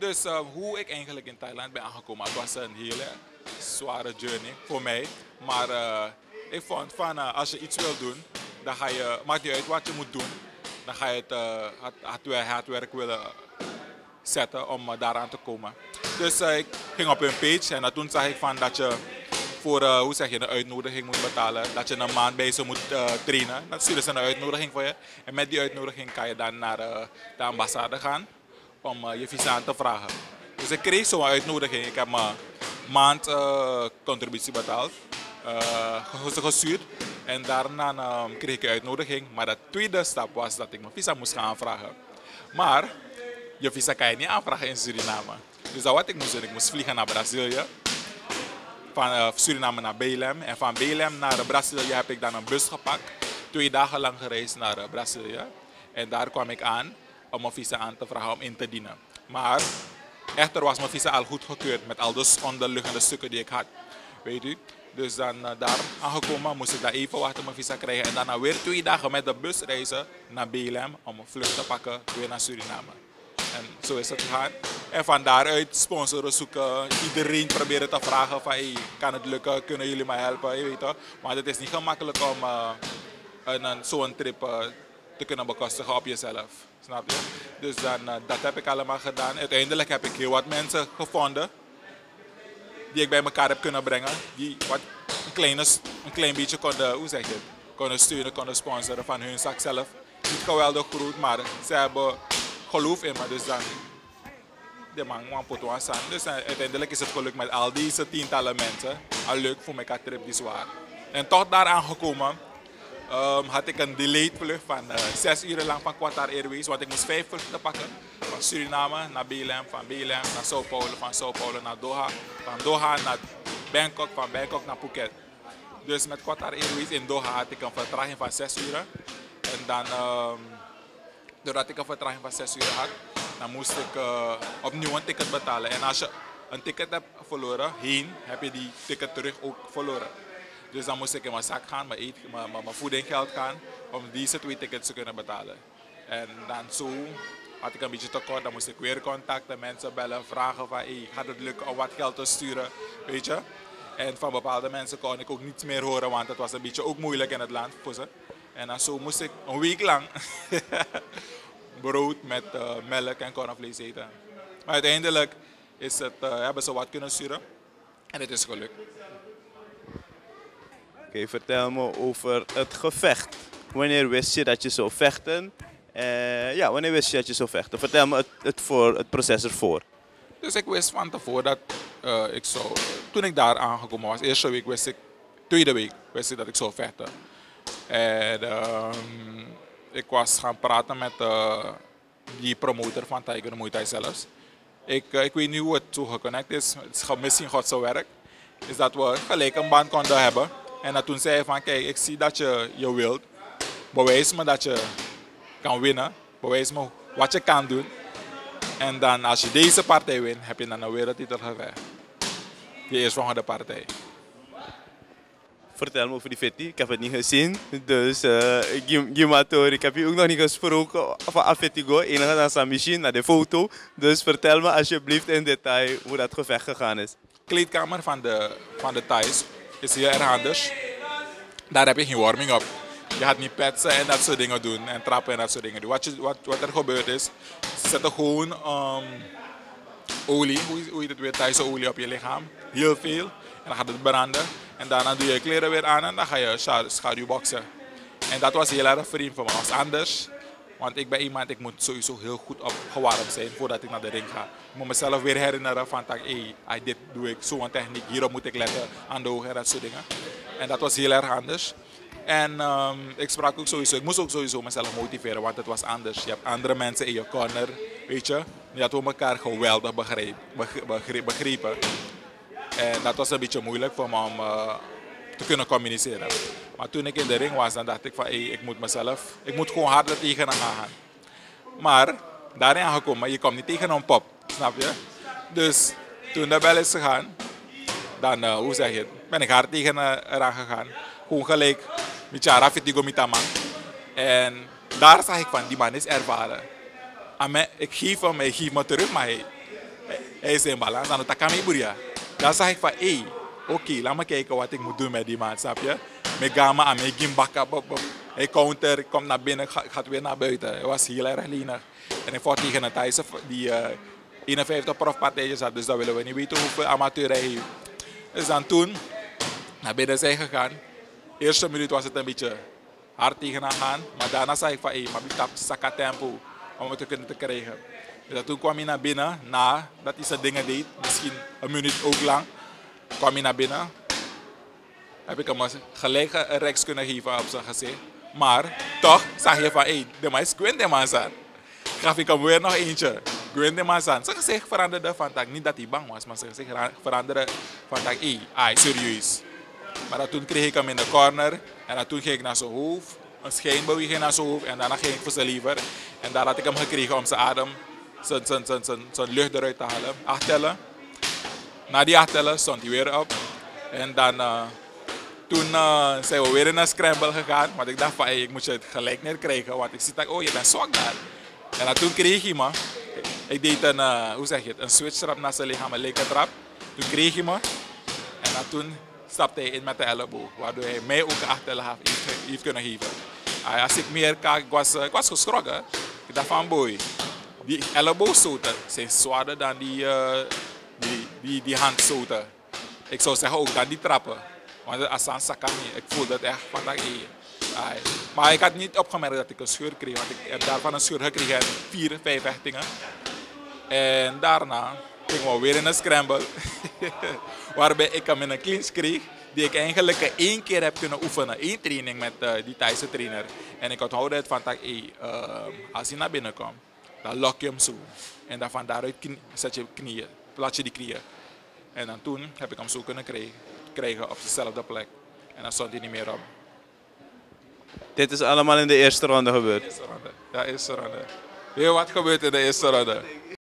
Dus hoe ik eigenlijk in Thailand ben aangekomen, het was een hele zware journey voor mij. Maar ik vond van als je iets wil doen, dan ga je, maakt niet uit wat je moet doen, dan ga je het werk willen zetten om daaraan te komen. Dus ik ging op hun page en toen zag ik van dat je voor hoe zeg je, een uitnodiging moet betalen. Dat je een maand bij ze moet trainen. Dan sturen ze een uitnodiging voor je. En met die uitnodiging kan je dan naar de ambassade gaan om je visa aan te vragen. Dus ik kreeg zo'n uitnodiging. Ik heb mijn maand contributie betaald. Gestuurd. En daarna kreeg ik een uitnodiging. Maar de tweede stap was dat ik mijn visa moest gaan aanvragen. Maar je visa kan je niet aanvragen in Suriname. Dus dat wat ik moest doen, ik moest vliegen naar Brazilië. Van Suriname naar Belém. En van Belém naar Brazilië heb ik dan een bus gepakt. 2 dagen lang gereisd naar Brazilië. En daar kwam ik aan om mijn visa aan te vragen om in te dienen. Maar echter was mijn visa al goedgekeurd met al de onderliggende stukken die ik had. Weet u? Dus dan daar aangekomen moest ik daar even wachten mijn visa krijgen. En daarna weer 2 dagen met de bus reizen naar Belém om een vlucht te pakken weer naar Suriname. En zo is het gegaan. En van daaruit sponsoren zoeken. Iedereen proberen te vragen van hey, kan het lukken, kunnen jullie mij helpen, je weet toch. Maar het is niet gemakkelijk om zo'n trip te kunnen bekostigen op jezelf. Snap je? Dus dan, dat heb ik allemaal gedaan. Uiteindelijk heb ik heel wat mensen gevonden die ik bij elkaar heb kunnen brengen. Die wat een klein beetje konden, hoe zeg je het, konden sturen, konden sponsoren van hun zak zelf. Niet geweldig groot, maar ze hebben geloof in me. Dus dan, de man pot was aan. Dus uiteindelijk is het gelukt met al deze tientallen mensen. Al leuk voor mijn trip die zwaar. En toch daar aangekomen had ik een delayed vlucht van 6 uur lang van Qatar Airways. Want ik moest 5 vluchten pakken. Van Suriname naar Belém, van Belém naar Sao Paulo, van Sao Paulo naar Doha. Van Doha naar Bangkok, van Bangkok naar Phuket. Dus met Qatar Airways in Doha had ik een vertraging van 6 uur. En dan, doordat ik een vertraging van 6 uur had, dan moest ik opnieuw een ticket betalen. En als je een ticket hebt verloren, heen, heb je die ticket terug ook verloren. Dus dan moest ik in mijn zak gaan, mijn voedinggeld gaan, om deze 2 tickets te kunnen betalen. En dan zo had ik een beetje tekort, dan moest ik weer contacten, mensen bellen, vragen van hey, gaat het lukken om wat geld te sturen, weet je. En van bepaalde mensen kon ik ook niets meer horen, want het was een beetje ook moeilijk in het land voor ze. En dan zo moest ik een week lang brood met melk en cornvlees eten. Maar uiteindelijk hebben ze wat kunnen sturen en het is gelukt. Oké, vertel me over het gevecht. Wanneer wist je dat je zou vechten? Wanneer wist je dat je zou vechten? Vertel me het proces ervoor. Dus ik wist van tevoren dat toen ik daar aangekomen was, eerste week wist ik, tweede week wist ik dat ik zou vechten. En ik was gaan praten met die promotor van Tiger Muay Thai zelfs. Ik weet niet hoe het zo geconnect is, het is misschien Gods werk. Is dat we gelijk een band konden hebben. En dat toen zei hij van kijk, ik zie dat je wilt. Bewijs me dat je kan winnen. Bewijs me wat je kan doen. En dan als je deze partij wint, heb je dan een wereldtitel gevecht. De eerstvolgende partij. Vertel me over die Fetty. Ik heb het niet gezien. Dus Gimatori, ik heb je ook nog niet gesproken van Afetigo. Enige dan zijn machine naar de foto. Dus vertel me alsjeblieft in detail hoe dat gevecht gegaan is. De kleedkamer van de Thais is heel erg anders. Daar heb je geen warming-up. Je gaat niet petsen en dat soort dingen doen. En trappen en dat soort dingen doen. Wat er gebeurt is, ze zetten gewoon olie, hoe heet het weer, Thaise olie op je lichaam. Heel veel. En dan gaat het branden. En daarna doe je je kleren weer aan en dan ga je schaduwboksen. En dat was heel erg vreemd voor me. Dat was anders. Want ik ben iemand, ik moet sowieso heel goed opgewarmd zijn voordat ik naar de ring ga. Ik moet mezelf weer herinneren van, dit doe ik, zo'n techniek, hierop moet ik letten, aan de ogen en dat soort dingen. En dat was heel erg anders. En ik moest ook sowieso mezelf motiveren, want het was anders. Je hebt andere mensen in je corner, weet je. Die hadden we elkaar geweldig begrepen. En dat was een beetje moeilijk voor me om te kunnen communiceren. Maar toen ik in de ring was, dan dacht ik van ik moet gewoon harder tegen hem gaan. Maar daarin aangekomen, je komt niet tegen een pop, snap je? Dus toen de bel is gegaan, dan ben ik hard tegen eraan gegaan. Gewoon gelijk, een beetje rafitigo met man. En daar zag ik van, die man is ervaren. Ik geef me terug, maar Hij is in balans, dan takami buria. Dan zag ik van, oké, laat me kijken wat ik moet doen met die man, snap je? Met gamma en met gimbakka, hij counter, komt naar binnen, gaat weer naar buiten. Hij was heel erg lenig. En ik vocht tegen een Thaise die 51 profpartijen had, dus dan willen we niet weten hoeveel amateur hij heeft. Dus dan toen naar binnen zijn gegaan. De eerste minuut was het een beetje hard tegen haar gaan, maar daarna zei ik van, maar ik heb zakka tempo om het te kunnen te krijgen. Dus toen kwam hij naar binnen, nadat hij zijn dingen deed, misschien een minuut ook lang, kwam hij naar binnen. Heb ik hem gelijk een rechts kunnen geven op zijn gezicht. Maar toch zag je van, de man is Gwen de Manzan. Gaf ik hem weer nog eentje. Gwen de Manzan. Zijn gezicht veranderde van tak. Niet dat hij bang was, maar zijn gezicht veranderde van tak. Serieus. Maar dan toen kreeg ik hem in de corner. En dan toen ging ik naar zijn hoofd. Een schijnbeweging naar zijn hoofd. En daarna ging ik voor zijn lever. En daar had ik hem gekregen om zijn adem, zijn lucht eruit te halen. 8 tellen. Na die 8 tellen stond hij weer op. En dan... Toen zijn we weer in een scramble gegaan, want ik dacht van ik moet je het gelijk neerkrijgen, want ik zie dat je bent zwak daar. En dan toen kreeg hij me, ik deed een switch trap naar zijn lichaam, een linkertrap. Toen kreeg hij me en dan toen stapte hij in met de elleboog, waardoor hij mij ook een 8 tellen heeft kunnen geven. Als ik meer kijk, ik was geschrokken. Ik dacht van boy, die elleboogstoten zijn zwaarder dan die handstoten. Ik zou zeggen ook dan die trappen. Want als aan Sakami, ik voelde het echt van dat maar ik had niet opgemerkt dat ik een scheur kreeg, want ik heb daarvan een scheur gekregen in 4, 5 vechtingen. En daarna gingen we weer in een scramble, waarbij ik hem in een clinch kreeg, die ik eigenlijk 1 keer heb kunnen oefenen, 1 training met die Thaise trainer. En ik onthoud het van dat als hij naar binnen komt, dan lok je hem zo. En dan van daaruit zet je knieën, plaats je die knieën. En dan toen heb ik hem zo kunnen krijgen op dezelfde plek. En dan stond hij niet meer op. Dit is allemaal in de eerste ronde gebeurd? De eerste ronde. Ja, eerste ronde. Weet je wat gebeurt in de eerste ronde?